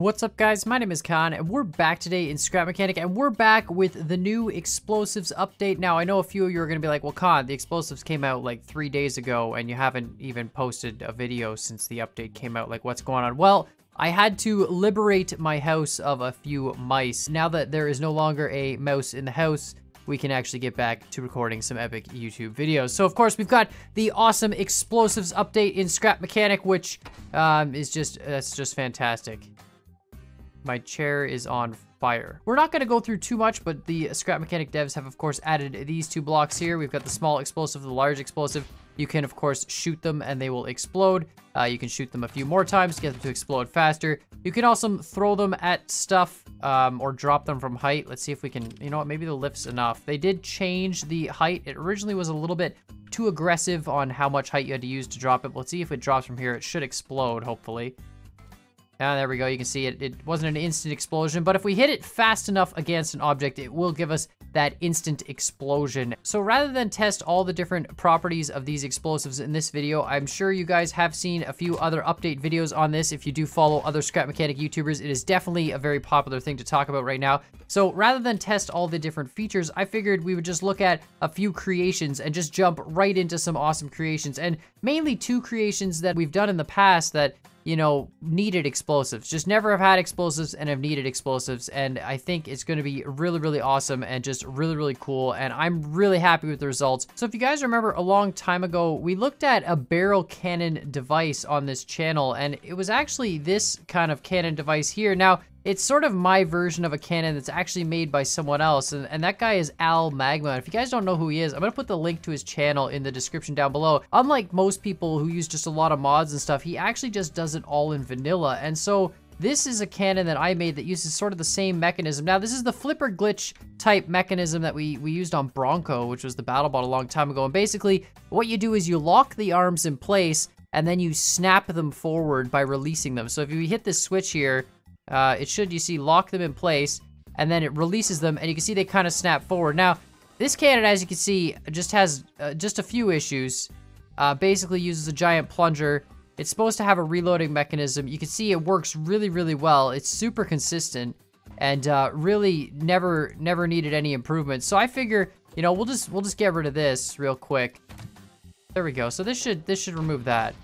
What's up, guys? My name is Khan, and we're back today in Scrap Mechanic, and we're back with the new explosives update. Now, I know a few of you are going to be like, well, Khan, the explosives came out like 3 days ago, and you haven't even posted a video since the update came out. Like, what's going on? Well, I had to liberate my house of a few mice. Now that there is no longer a mouse in the house, we can actually get back to recording some epic YouTube videos. So, of course, we've got the awesome explosives update in Scrap Mechanic, which is just fantastic. My chair is on fire. We're not going to go through too much, but the Scrap Mechanic devs have, of course, added these two blocks here. We've got the small explosive, the large explosive. You can, of course, shoot them and they will explode. You can shoot them a few more times to get them to explode faster. You can also throw them at stuff or drop them from height. Let's see if we can, you know what, maybe the lift's enough. They did change the height. It originally was a little bit too aggressive on how much height you had to use to drop it. Let's see if it drops from here. It should explode, hopefully. Ah, there we go. You can see it. It wasn't an instant explosion, but if we hit it fast enough against an object, it will give us that instant explosion. So rather than test all the different properties of these explosives in this video, I'm sure you guys have seen a few other update videos on this. If you do follow other Scrap Mechanic YouTubers, it is definitely a very popular thing to talk about right now. So rather than test all the different features, I figured we would just look at a few creations and just jump right into some awesome creations, and mainly two creations that we've done in the past that, you know, needed explosives. Just never have had explosives and have needed explosives. And I think it's going to be really, really awesome and just really, really cool. And I'm really happy with the results. So if you guys remember a long time ago, we looked at a barrel cannon device on this channel, and it was actually this kind of cannon device here. Now, it's sort of my version of a cannon that's actually made by someone else, and that guy is Magma. If you guys don't know who he is, I'm gonna put the link to his channel in the description down below. Unlike most people who use just a lot of mods and stuff, he actually just does it all in vanilla, and so this is a cannon that I made that uses sort of the same mechanism. Now, this is the flipper glitch type mechanism that we used on Bronco, which was the battle bot a long time ago, and basically what you do is you lock the arms in place, and then you snap them forward by releasing them. So if you hit this switch here, it should, you see, lock them in place, and then it releases them, and you can see they kind of snap forward. Now, this cannon, as you can see, just has just a few issues. Basically uses a giant plunger. It's supposed to have a reloading mechanism. You can see it works really, really well. It's super consistent, and really never needed any improvements. So I figure, you know, we'll just get rid of this real quick. There we go. So this should remove that.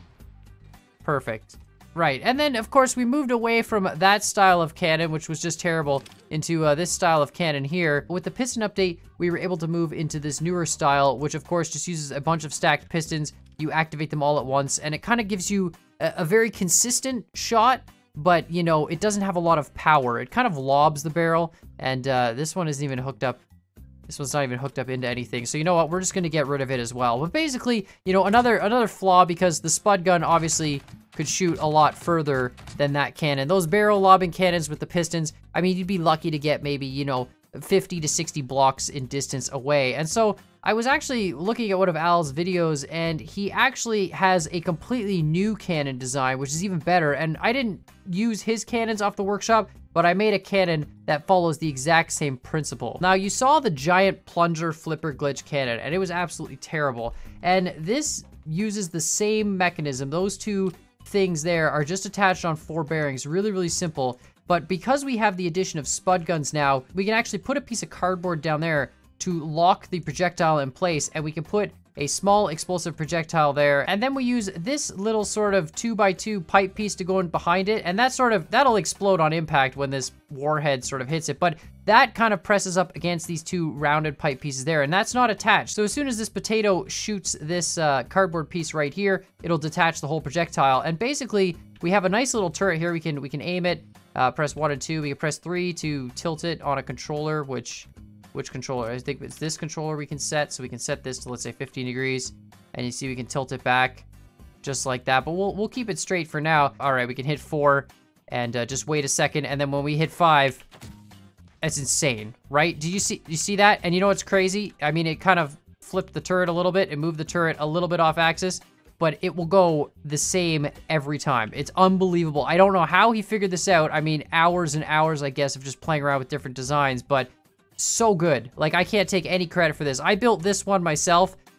Perfect. Right, and then, of course, we moved away from that style of cannon, which was just terrible, into this style of cannon here. With the piston update, we were able to move into this newer style, which, of course, just uses a bunch of stacked pistons. You activate them all at once, and it kind of gives you a very consistent shot, but, you know, it doesn't have a lot of power. It kind of lobs the barrel, and this one isn't even hooked up. This one's not even hooked up into anything. So you know what? We're just going to get rid of it as well. But basically, you know, another flaw, because the spud gun obviously could shoot a lot further than that cannon. Those barrel lobbing cannons with the pistons, I mean, you'd be lucky to get maybe, you know, 50 to 60 blocks in distance away. And so I was actually looking at one of Al's videos, and he actually has a completely new cannon design, which is even better. And I didn't use his cannons off the workshop, but I made a cannon that follows the exact same principle. Now, you saw the giant plunger flipper glitch cannon, and it was absolutely terrible. And this uses the same mechanism. Those two things there are just attached on 4 bearings. Really, really simple. But because we have the addition of spud guns now, we can actually put a piece of cardboard down there to lock the projectile in place, and we can put a small explosive projectile there, and then we use this little sort of 2x2 pipe piece to go in behind it, and that'll explode on impact when this warhead sort of hits it, but that kind of presses up against these 2 rounded pipe pieces there, and that's not attached. So as soon as this potato shoots this cardboard piece right here, it'll detach the whole projectile, and basically we have a nice little turret here. We can aim it, press 1 and 2, we can press 3 to tilt it on a controller, which controller? I think it's this controller we can set. So we can set this to, let's say, 15 degrees. And you see we can tilt it back just like that. But we'll keep it straight for now. All right, we can hit 4 and just wait a second. And then when we hit 5, that's insane, right? Do you see that? And you know what's crazy? I mean, it kind of flipped the turret a little bit. It moved the turret a little bit off axis, but it will go the same every time. It's unbelievable. I don't know how he figured this out. I mean, hours and hours, I guess, of just playing around with different designs, but so good. Like, I can't take any credit for this. I built this one myself,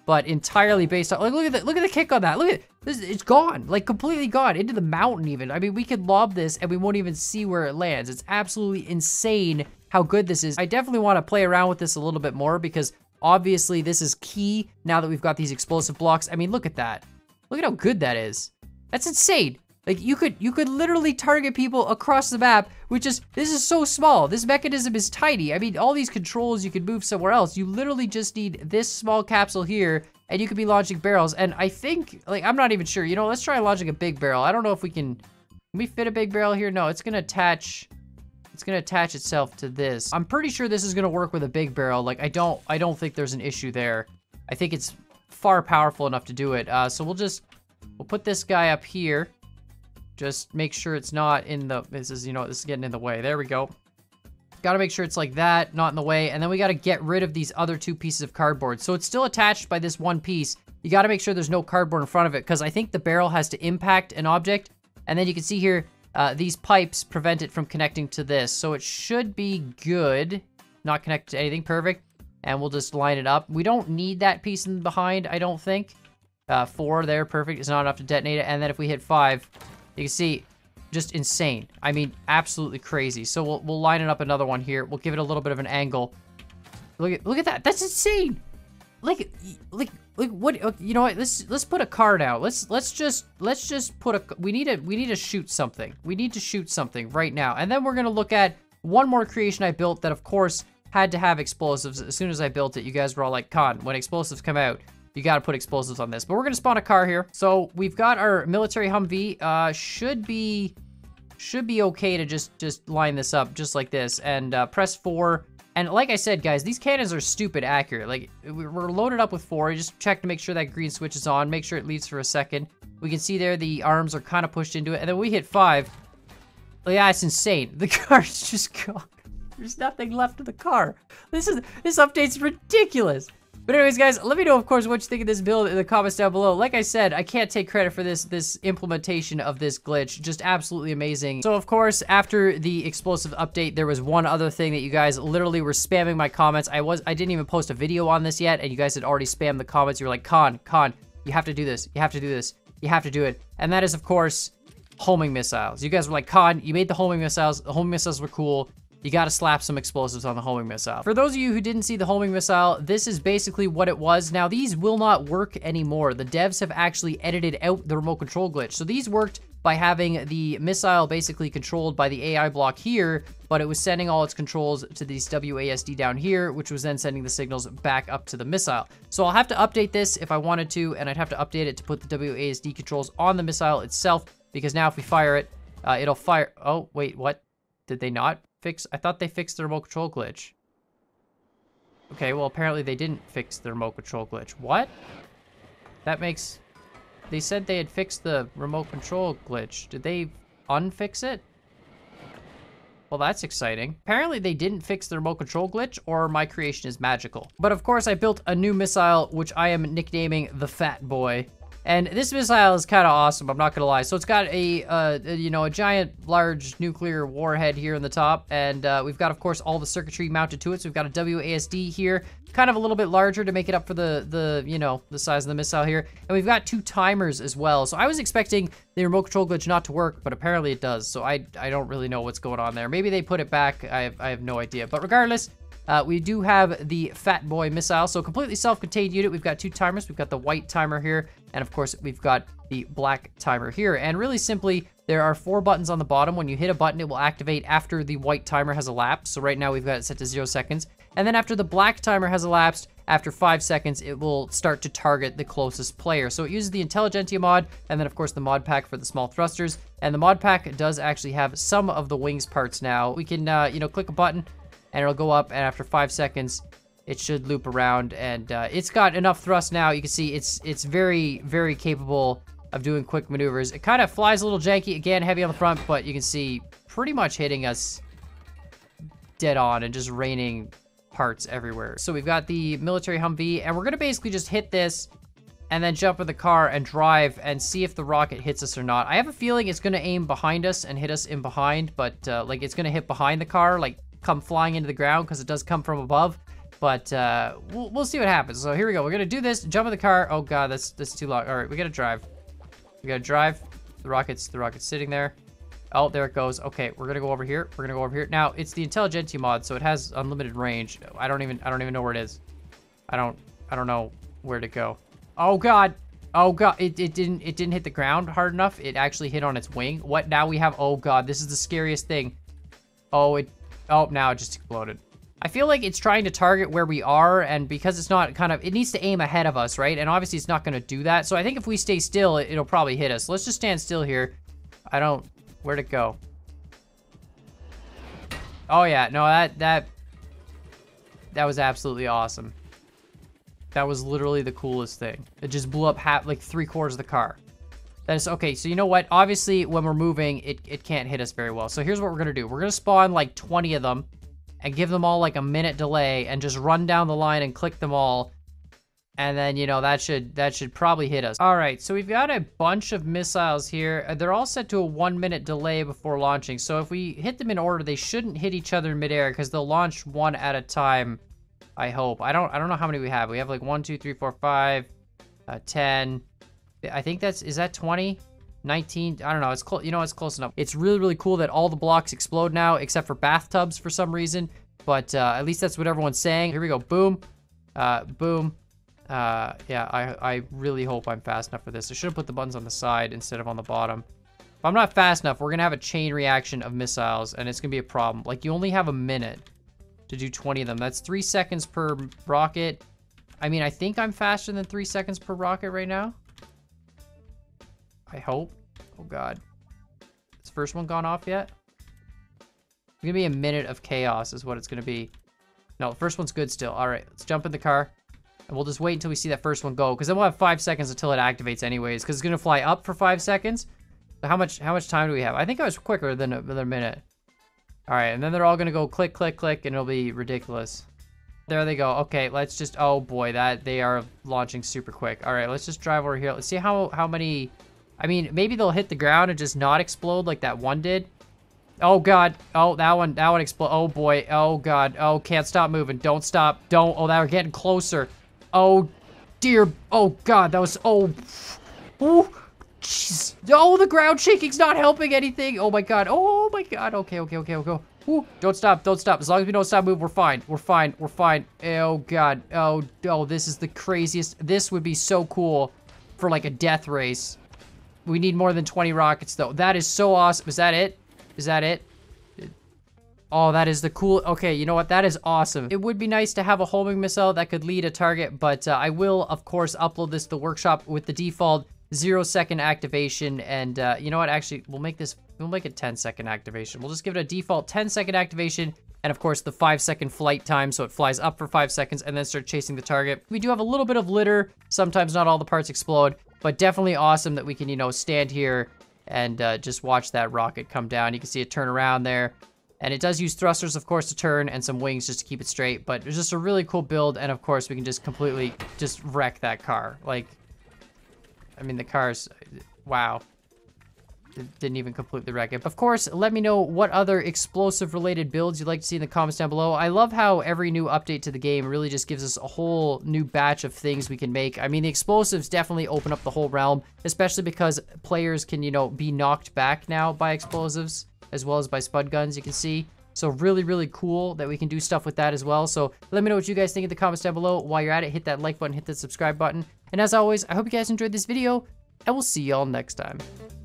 but entirely based on, like, look at the kick on that. Look at this, it's gone, like completely gone into the mountain even. I mean, we could lob this and we won't even see where it lands. It's absolutely insane how good this is. I definitely want to play around with this a little bit more because obviously this is key now that we've got these explosive blocks. I mean, look at that. Look at how good that is. That's insane. Like you could literally target people across the map, which is, this is so small. This mechanism is tiny. I mean, all these controls you could move somewhere else. You literally just need this small capsule here and you could be launching barrels. And I think, like, I'm not even sure, you know, let's try launching a big barrel. I don't know if can we fit a big barrel here? No, it's gonna attach itself to this. I'm pretty sure this is gonna work with a big barrel. Like I don't think there's an issue there. I think it's far powerful enough to do it. So we'll put this guy up here. Just make sure it's not in the, this is getting in the way. There we go. Gotta make sure it's like that, not in the way. And then we gotta get rid of these other two pieces of cardboard. So it's still attached by this one piece. You gotta make sure there's no cardboard in front of it because I think the barrel has to impact an object. And then you can see here, these pipes prevent it from connecting to this. So it should be good. Not connected to anything, perfect. And we'll just line it up. We don't need that piece in behind, I don't think. 4 there, perfect. It's not enough to detonate it. And then if we hit 5, you can see, just insane. I mean, absolutely crazy. So we'll line it up another one here. We'll give it a little bit of an angle. Look at that. That's insane. Like what? You know what? Let's put a car now. Let's just put a. We need to shoot something. We need to shoot something right now. And then we're gonna look at one more creation I built that, of course, had to have explosives. As soon as I built it, you guys were all like, "Con, when explosives come out, you gotta put explosives on this." But we're gonna spawn a car here. So we've got our military Humvee. Should be okay to just line this up just like this and press 4. And like I said, guys, these cannons are stupid accurate. Like we're loaded up with 4. You just check to make sure that green switch is on. Make sure it leaves for a second. We can see there the arms are kind of pushed into it. And then we hit 5. Yeah, it's insane. The car's just gone. There's nothing left of the car. This update's ridiculous. But anyways, guys, let me know, of course, what you think of this build in the comments down below. Like I said, I can't take credit for this implementation of this glitch. Just absolutely amazing. So, of course, after the explosive update, there was one other thing that you guys literally were spamming my comments. I didn't even post a video on this yet, and you guys had already spammed the comments. You were like, Con, you have to do this. You have to do this. You have to do it. And that is, of course, homing missiles. You guys were like, Con, you made the homing missiles. The homing missiles were cool. You gotta slap some explosives on the homing missile. For those of you who didn't see the homing missile, this is basically what it was. Now, these will not work anymore. The devs have actually edited out the remote control glitch. So these worked by having the missile basically controlled by the AI block here, but it was sending all its controls to these WASD down here, which was then sending the signals back up to the missile. So I'll have to update this if I wanted to, and I'd have to update it to put the WASD controls on the missile itself, because now if we fire it, it'll fire. Oh, wait, what? Did they not fix? I thought they fixed the remote control glitch. Okay, well, apparently they didn't fix the remote control glitch. What? That makes... They said they had fixed the remote control glitch. Did they unfix it? Well, that's exciting. Apparently they didn't fix the remote control glitch, or my creation is magical. But of course, I built a new missile, which I am nicknaming the Fat Boy. And this missile is kind of awesome, I'm not gonna lie. So it's got a giant, large nuclear warhead here in the top, and we've got, of course, all the circuitry mounted to it. So we've got a WASD here, kind of a little bit larger to make it up for the size of the missile here. And we've got 2 timers as well. So I was expecting the remote control glitch not to work, but apparently it does. So I don't really know what's going on there. Maybe they put it back. I have no idea. But regardless, we do have the Fat Boy missile, so completely self-contained unit. We've got 2 timers. We've got the white timer here, and of course, we've got the black timer here. And really simply, there are 4 buttons on the bottom. When you hit a button, it will activate after the white timer has elapsed. So right now, we've got it set to 0 seconds. And then after the black timer has elapsed, after 5 seconds, it will start to target the closest player. So it uses the Intelligentsia mod, and then of course the mod pack for the small thrusters. And the mod pack does actually have some of the wings parts now. We can, click a button, and it'll go up, and after 5 seconds, it should loop around, and it's got enough thrust now. You can see it's very, very capable of doing quick maneuvers. It kind of flies a little janky, again, heavy on the front, but you can see pretty much hitting us dead on and just raining parts everywhere. So we've got the military Humvee, and we're gonna basically just hit this and then jump in the car and drive and see if the rocket hits us or not. I have a feeling it's gonna aim behind us and hit us in behind, but like it's gonna hit behind the car, like come flying into the ground, because it does come from above. But we'll see what happens. So here we go. We're gonna do this. Jump in the car. Oh god, that's too long. All right, we gotta drive. We gotta drive. The rocket's sitting there. Oh, there it goes. Okay, we're gonna go over here. We're gonna go over here. Now it's the Intelligentsia mod, so it has unlimited range. I don't even know where it is. I don't know where to go. Oh god. Oh god. It didn't hit the ground hard enough. It actually hit on its wing. What now we have? Oh god, this is the scariest thing. Oh now it just exploded. I feel like it's trying to target where we are, and because it's not it needs to aim ahead of us, right? And obviously it's not gonna do that. So I think if we stay still, it'll probably hit us. Let's just stand still here. Where'd it go? Oh yeah, no, that was absolutely awesome. That was literally the coolest thing. It just blew up like 3/4 of the car. That is okay. So you know what? Obviously, when we're moving, it can't hit us very well. So here's what we're gonna do. We're gonna spawn like 20 of them and give them all like a minute delay and just run down the line and click them all. And then, you know, that should probably hit us. All right, so we've got a bunch of missiles here. They're all set to a 1-minute delay before launching. So if we hit them in order, they shouldn't hit each other in midair because they'll launch one at a time. I hope. I don't know how many we have. We have like 1, 2, 3, 4, 5, 10. I think is that 20? 19? I don't know. It's close. You know, it's close enough. It's really, really cool that all the blocks explode now, except for bathtubs for some reason. But at least that's what everyone's saying. Here we go. Boom. Boom. Yeah, I really hope I'm fast enough for this. I should have put the buttons on the side instead of on the bottom. If I'm not fast enough, we're gonna have a chain reaction of missiles, and it's gonna be a problem. Like, you only have a minute to do 20 of them. That's 3 seconds per rocket. I mean, I think I'm faster than 3 seconds per rocket right now. I hope. Oh god. Has the first one gone off yet? It's gonna be a minute of chaos is what it's gonna be. No, the first one's good still. All right, let's jump in the car. And we'll just wait until we see that first one go, because then we'll have 5 seconds until it activates anyways, because it's gonna fly up for 5 seconds. So how much time do we have? I think I was quicker than a minute. All right, and then they're all gonna go click, click, click, and it'll be ridiculous. There they go. Okay, let's just, oh boy, they are launching super quick. All right, let's just drive over here. Let's see how many, I mean, maybe they'll hit the ground and just not explode like that one did. Oh god. Oh, that one explode. Oh boy. Oh god. Oh, can't stop moving. Don't stop. Don't. Oh, we're getting closer. Oh dear. Oh god, that was, oh. Ooh. Jeez. Oh, the ground shaking's not helping anything. Oh my god. Oh my god. Okay. Ooh. Don't stop. Don't stop. As long as we don't stop moving, we're fine. We're fine. We're fine. Oh god. Oh, this is the craziest. This would be so cool for like a death race. We need more than 20 rockets though. That is so awesome. Is that it? Is that it? Oh, that is the cool. Okay, you know what? That is awesome. It would be nice to have a homing missile that could lead a target, but I will, of course, upload this to the workshop with the default 0-second activation. And you know what? Actually, we'll make it 10-second activation. We'll just give it a default 10-second activation. And of course, the 5-second flight time, so it flies up for 5 seconds and then start chasing the target. We do have a little bit of litter. Sometimes not all the parts explode, but definitely awesome that we can, you know, stand here and just watch that rocket come down. You can see it turn around there. And it does use thrusters, of course, to turn, and some wings just to keep it straight. But it's just a really cool build, and of course, we can just completely just wreck that car. Like, I mean, the car's, wow. It didn't even completely wreck it. Of course, let me know what other explosive-related builds you'd like to see in the comments down below. I love how every new update to the game really just gives us a whole new batch of things we can make. I mean, the explosives definitely open up the whole realm, especially because players can, you know, be knocked back now by explosives, as well as by spud guns, you can see. So really, really cool that we can do stuff with that as well. So let me know what you guys think in the comments down below. While you're at it, hit that like button, hit that subscribe button. And as always, I hope you guys enjoyed this video, and we'll see y'all next time.